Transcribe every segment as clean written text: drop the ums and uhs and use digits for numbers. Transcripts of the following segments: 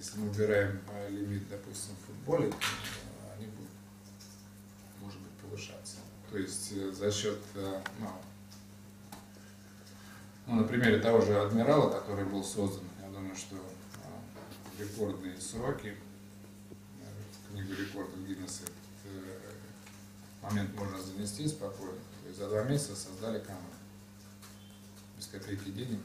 если мы убираем лимит, допустим, в футболе, то они будут, может быть, повышаться. То есть за счет, на примере того же «Адмирала», который был создан, я думаю, что рекордные сроки, в книгу рекордов Гиннесса, этот момент можно занести спокойно. То есть за 2 месяца создали команду. Без копейки денег.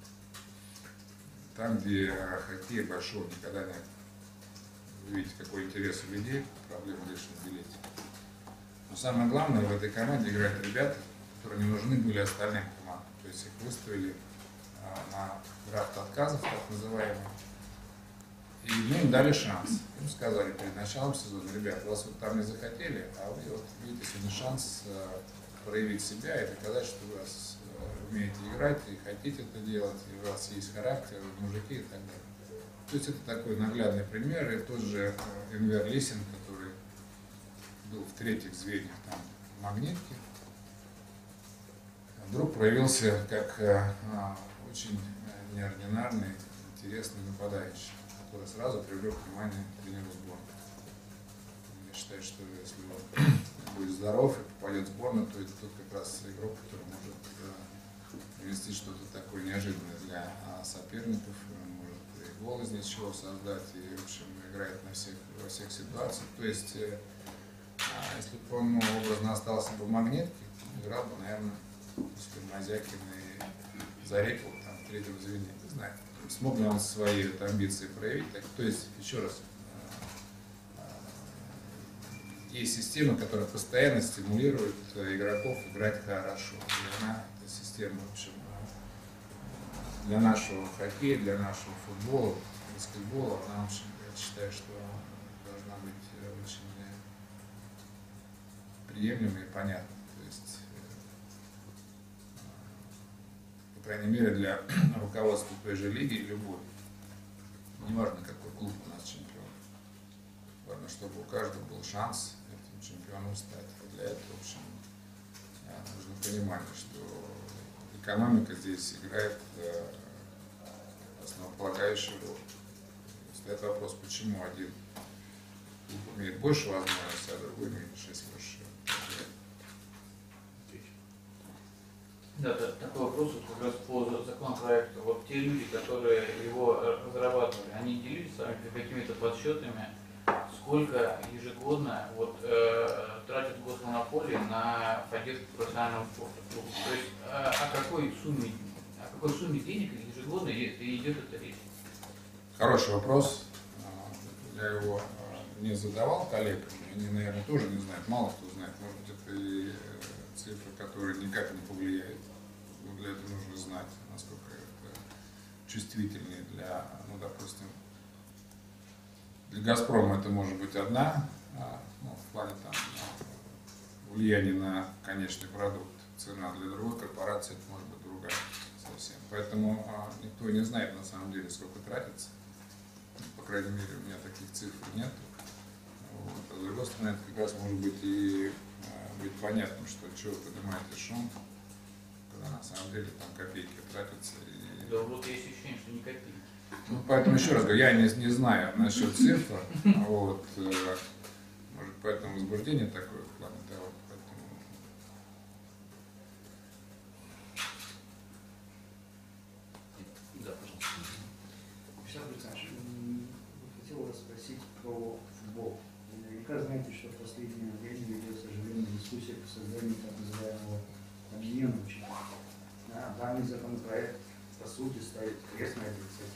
Там, где хоккей большого никогда нет. Вы видите, какой интерес у людей, проблема лишь в билете. Но самое главное, в этой команде играют ребята, которые не нужны были остальным командам. То есть их выставили на драфт отказов, так называемый. И мы им дали шанс. Им сказали перед началом сезона: ребят, вас вот там не захотели, а вы вот видите сегодня шанс проявить себя и доказать, что вы умеете играть и хотите это делать, и у вас есть характер, мужики и так далее. То есть это такой наглядный пример. И тот же Энвер Лисин, который был в 3-х звеньях там Магнитки, вдруг проявился как очень неординарный, интересный нападающий, который сразу привлек внимание тренера сборной. Я считаю, что если он будет здоров и попадет в сборную, то это тот как раз игрок, который может привнести что-то такое неожиданное для соперников, может и гол из ничего создать, и в общем играет во всех ситуациях. То есть, если бы он образно остался бы в Магнитке, играл бы, наверное, после Мазякина и Зарекова, там, в 3-м звене, не знаю. Смог ли он свои амбиции проявить? Так, то есть, еще раз, есть система, которая постоянно стимулирует игроков играть хорошо. И она, эта система, в общем, для нашего хоккея, для нашего футбола, баскетбола, она, в общем, я считаю, что должна быть очень приемлемой и понятной. То есть, по крайней мере, для руководства той же лиги, любой, неважно, какой клуб у нас чемпион, важно, чтобы у каждого был шанс этим чемпионом стать. И для этого, в общем, нужно понимать, что экономика здесь играет основополагающую роль. Стоит вопрос, почему один клуб имеет больше возможностей, а другой меньше, если уж. Да, такой вопрос вот как раз по законопроекту. Вот те люди, которые его разрабатывали, они делились с вами какими-то подсчетами, сколько ежегодно тратят госмонополии на поддержку профессионального спорта? То есть о какой сумме денег ежегодно идет эта речь? Хороший вопрос. Я его не задавал коллегам, они, наверное, тоже не знают, мало кто знает. Может быть, это и цифры, которые никак не повлияют. Но для этого нужно знать, насколько это чувствительнее для, допустим, для «Газпрома» это может быть одна, в плане там влияния на конечный продукт, цена, для другой корпорации это может быть другая совсем. Поэтому никто не знает на самом деле, сколько тратится. По крайней мере, у меня таких цифр нет. Вот. А с другой стороны, это как раз может быть и быть понятным, что чего вы поднимаете шум, когда на самом деле там копейки тратятся. Да, вот есть ощущение, что не копейки. Поэтому еще раз говорю, я не знаю насчет цифр, вот, может, поэтому возбуждение такое в плане того, поэтому. Да, пожалуйста. Вячеслав Александрович, хотел вас спросить про футбол. Наверняка знаете, что в последнее время ведется оживленная дискуссия по созданию так называемого объединенного чемпионата. Данный законопроект, по сути, ставит крест на этой цели.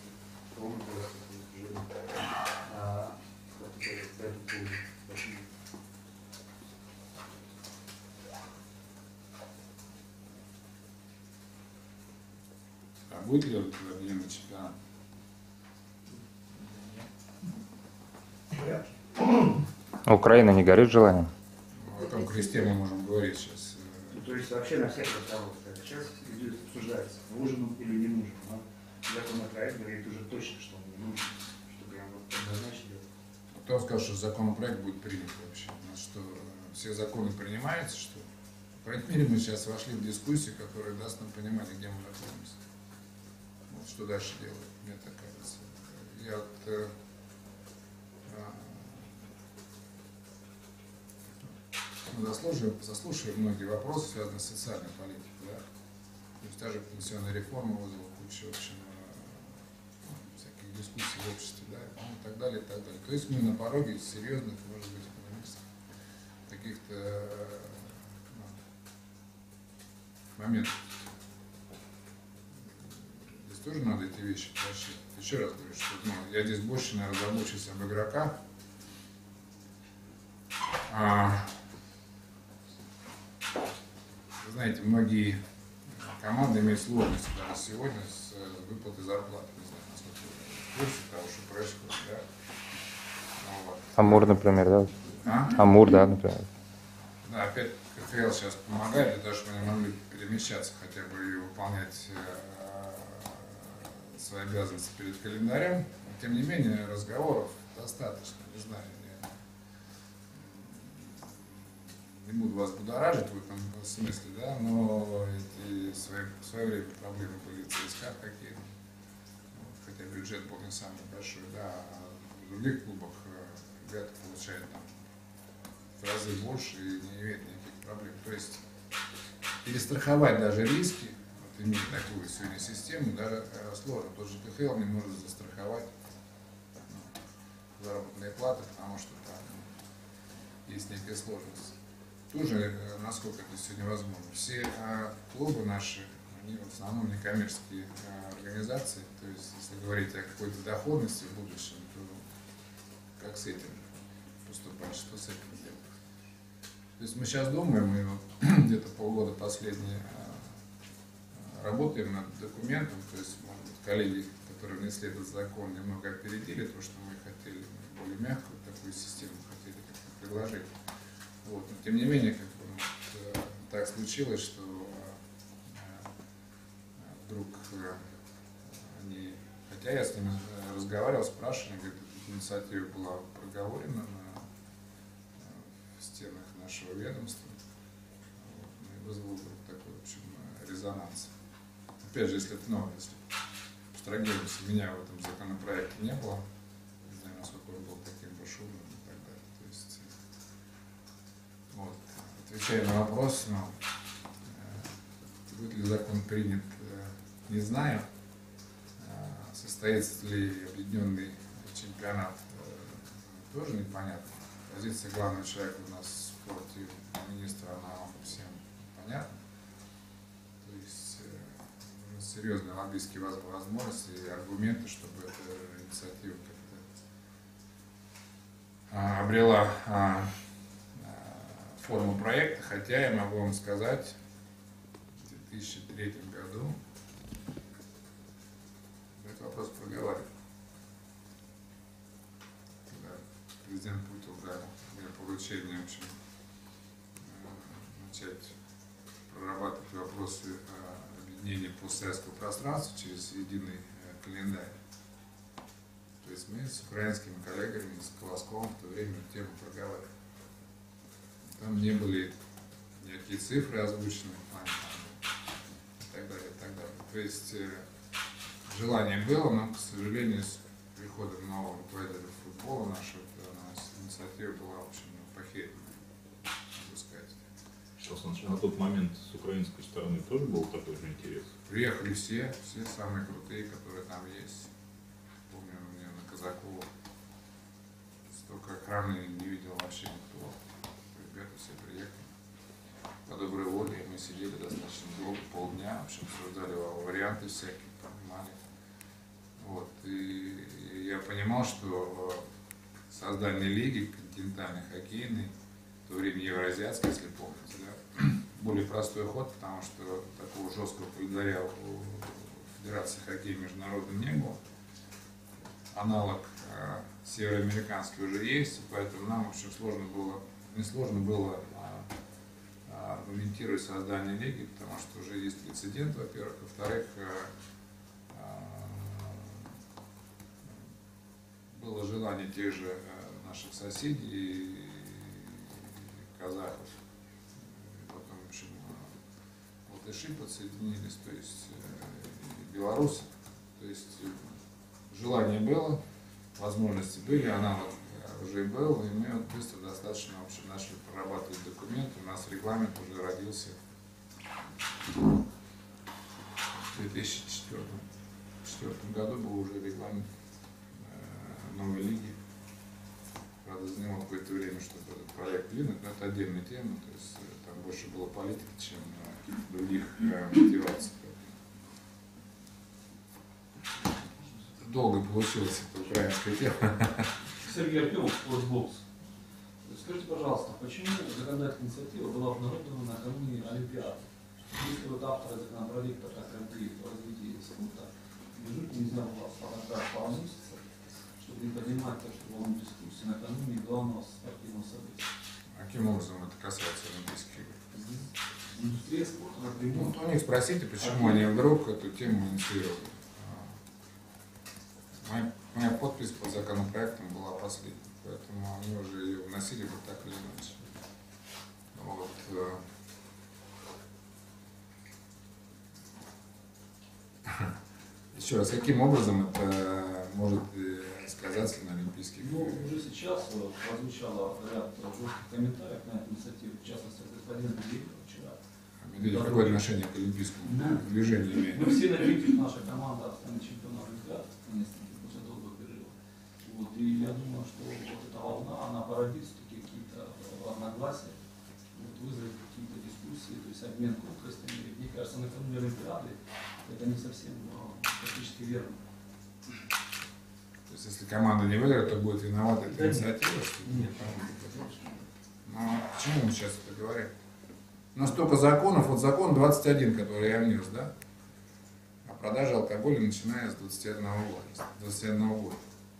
А будет ли вот объединенный чемпионат? Украина не горит желанием? О каком кресте мы можем говорить сейчас? То есть вообще на всех разговорах. Сейчас идет, обсуждается, нужен он или не нужен. Но законопроект говорит уже точно, что он не нужен, что прям вот однозначно. Кто сказал, что законопроект будет принят вообще? У нас что, все законы принимаются, что ли? По крайней мере, мы сейчас вошли в дискуссию, которая даст нам понимание, где мы находимся. Вот, что дальше делать, мне так кажется. Я вот мы заслушиваем многие вопросы, связанные с социальной политикой. Да? То есть та же пенсионная реформа вызвала кучу, в общем, всяких дискуссий в обществе, да, ну, и так далее, и так далее. То есть мы на пороге серьезных, может быть, экономических каких-то моментов. Здесь тоже надо эти вещи просчитывать. Еще раз говорю, что я здесь больше, наверное, забочусь об игроках. Вы знаете, многие команды имеют сложности даже сегодня с выплатой зарплаты. Не знаю, насколько вы в курсе того, что происходит. Да? Ну, вот. Амур, например, да? А? Амур, да, например. Да, опять КХЛ сейчас помогает для того, чтобы они могли перемещаться хотя бы и выполнять свои обязанности перед календарем. Но, тем не менее, разговоров достаточно. Не знаю, не буду вас будоражить в этом смысле, да, но эти в свое время проблемы были в ЦСКА какие-то. Хотя бюджет был не самый большой, да, а в других клубах ребята получают там в разы больше и не имеют никаких проблем. То есть перестраховать даже риски, вот, имея такую сегодня систему, даже сложно. Тот же КХЛ не может застраховать заработные платы, потому что там есть некая сложность. Тоже, насколько это сегодня возможно. Все клубы наши, они в основном некоммерческие организации, то есть если говорить о какой-то доходности в будущем, то как с этим поступать, что с этим делать. То есть мы сейчас думаем, и вот где-то полгода последние работаем над документом, то есть, может быть, коллеги, которые внесли этот закон, немного опередили то, что мы хотели, более мягкую такую систему хотели предложить. Вот. Но тем не менее, как бы, вот, так случилось, что вдруг они, хотя я с ними разговаривал, спрашивал, говорит, эта инициатива была проговорена в стенах нашего ведомства, вот, и вызвал вдруг такой, в общем, резонанс. Опять же, если абстрагируемся, меня в этом законопроекте не было, не знаю, насколько он был таким шумным и так далее. То есть, вот, отвечая на вопрос, будет ли закон принят, не знаю. Состоится ли объединенный чемпионат, тоже непонятно. Позиция главного человека у нас в спорте, министра, она всем понятна. То есть серьезные лоббистские возможности и аргументы, чтобы эта инициатива как-то обрела форму проекта, хотя я могу вам сказать, в 2003 году этот вопрос проговаривали. Когда президент Путин дал мне поручение, в общем, начать прорабатывать вопросы объединения постсоветского пространства через единый календарь. То есть мы с украинскими коллегами, с Колосковым в то время тему проговаривали. Там не были никакие цифры озвучены, и так далее, и так далее. То есть желание было, но, к сожалению, с приходом нового руководителя футбола нашего инициатива была, в общем, похерена, могу сказать. Что, на тот момент с украинской стороны тоже был такой же интерес? Приехали все самые крутые, которые там есть. Помню, у меня на Казакова столько охраны не видел вообще никто. Ребята все приехали по доброй воле, и мы сидели достаточно долго, полдня, в общем, обсуждали варианты всякие, понимали. Вот. И я понимал, что создание лиги континентальной хоккейной, в то время евроазиатской, если помните, да, более простой ход, потому что такого жесткого календаря у Федерации хоккея международной не было. Аналог североамериканский уже есть, поэтому нам, в общем, несложно было аргументировать создание лиги, потому что уже есть прецедент, во-первых. Во-вторых, было желание тех же наших соседей, казахов, потом, в общем, латыши подсоединились, то есть белорусы. То есть желание было, возможности были, аналог уже был, и мы вот быстро достаточно, в общем, начали прорабатывать документы. У нас регламент уже родился в 2004 году, был уже регламент новой лиги. Правда, занимал какое-то время, чтобы этот проект двинуть, но это отдельная тема, то есть там больше было политики, чем каких-то других мотиваций. Долго получилась эта украинская тема. Сергей Артемов, Спортбокс. Скажите, пожалуйста, почему законодательная инициатива была обнародована накануне Олимпиады? Если вот авторы законопроекта о гран-при по развитию спорта, неужели нельзя было подождать пару месяцев, чтобы не поднимать то, что было в дискуссии накануне главного спортивного события? Каким образом это касается Олимпийских игр? Индустрия спорта напрямую. Ну, у них спросите, почему они вдруг эту тему инициировали. Моя подпись по законопроектам была последней, поэтому они уже ее вносили бы так или иначе. Вот. Еще раз, каким образом это может сказаться на Олимпийских Ну, играх? уже сейчас прозвучало ряд жестких комментариев на эту инициативу, в частности, от господина Медведева вчера. Медведев какое отношение к олимпийскому движению имеет? Мы все надеемся, что наша команда станет чемпионом Олимпиады, наконец-таки, после долгого перерыва. Вот, и я думаю, что вот эта волна, она породит какие-то разногласия, вот, вызовет какие-то дискуссии, то есть обмен колкостями. Мне кажется, накануне Олимпиады это не совсем практически верно. То есть, если команда не выиграет, то будет виновата эта инициатива? Нет. Ну, почему мы сейчас это говорим? У нас столько законов, вот закон 21, который я внес, да? О продаже алкоголя, начиная с 21 года.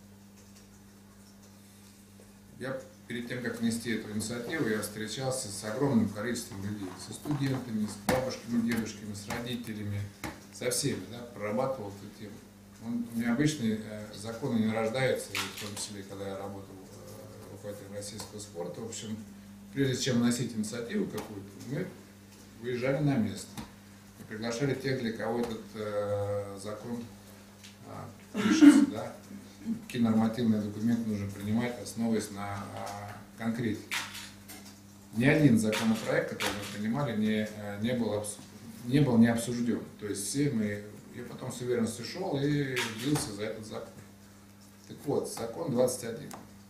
Я перед тем, как внести эту инициативу, я встречался с огромным количеством людей, со студентами, с бабушками, дедушками, с родителями, со всеми, да, прорабатывал эту тему. Необычные законы не рождаются, в том числе, когда я работал руководителем российского спорта. В общем, прежде чем вносить инициативу какую-то, мы выезжали на место. Мы приглашали тех, для кого этот закон пишется, да, какие нормативные документы нужно принимать, основываясь на конкретике. Ни один законопроект, который мы принимали, не был не обсужден. То есть все мы, я потом с уверенностью шел и бился за этот закон. Так вот, закон 21.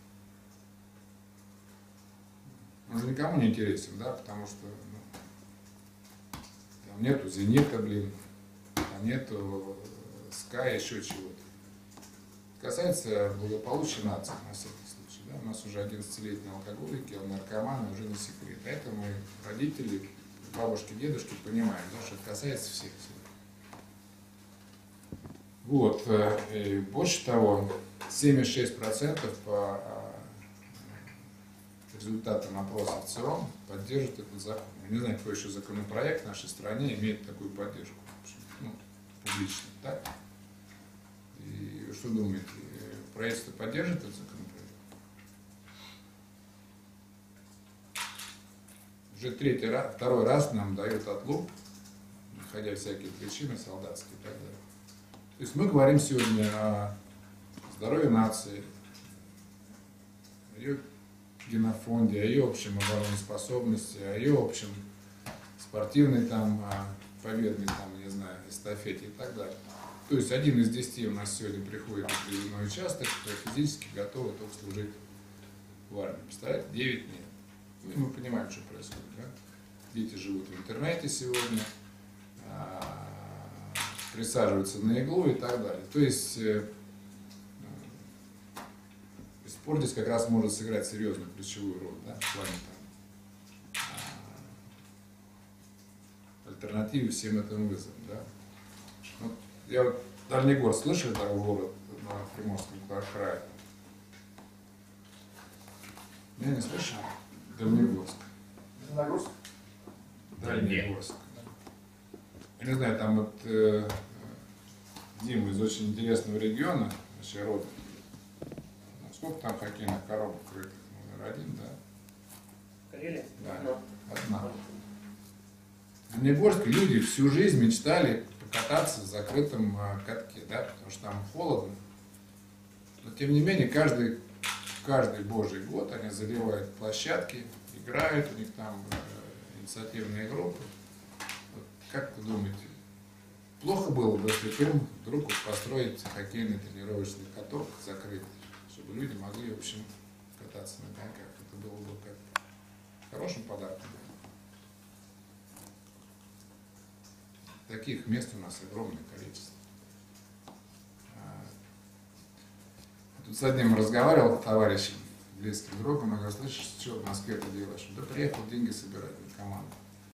Он же никому не интересен, да, потому что там нету Зенита, там нету СКА, еще чего-то. Касается благополучия нации, на всякий случай. Да? У нас уже 11-летние алкоголики, наркоманы уже не секрет. Поэтому родители, бабушки, дедушки понимают, да, что это касается всех. Вот. И больше того, 76% по результатам опроса в целом поддерживают этот закон. Я не знаю, какой еще законопроект в нашей стране имеет такую поддержку. Ну, публично, так? И что думаете, правительство поддержит этот законопроект? Уже второй раз нам дают отлуп, находя всякие причины солдатские и так далее. То есть мы говорим сегодня о здоровье нации, о ее генофонде, о ее общем обороноспособности, о ее общем спортивной там, победной там, не знаю, эстафете и так далее. То есть 1 из 10 у нас сегодня приходит в определенный участок, кто физически готовы только служить в армии. Представляете, 9 нет. Ну, и мы понимаем, что происходит. Да? Дети живут в интернете сегодня, присаживаются на иглу и так далее. То есть спорт здесь как раз может сыграть серьезную ключевую роль, да, в плане там, альтернативы всем этим вызовам. Да. Вот, я вот Дальнегорск слышали, такой город на Приморском крае? Я не слышал. Дальнегорск. Нагрузка? Дальнегорск. Я не знаю, там вот Дима из очень интересного региона, вообще родом. Ну, сколько там хоккейных коробок крытых? Номер 1, да? Карелия? Да, одна. В Дальнегорске люди всю жизнь мечтали покататься в закрытом катке, да, потому что там холодно. Но тем не менее, каждый каждый божий год они заливают площадки, играют, у них там инициативные группы. Вот как вы думаете, плохо было бы, если им вдруг построить хоккейный тренировочный каток закрытый, чтобы люди могли, в общем, кататься на коньках? Это было бы как хорошим подарком. Таких мест у нас огромное количество. Тут с одним разговаривал товарищем, близким другом, он говорит: слышишь, что в Москве ты делаешь? Да приехал деньги собирать на команду.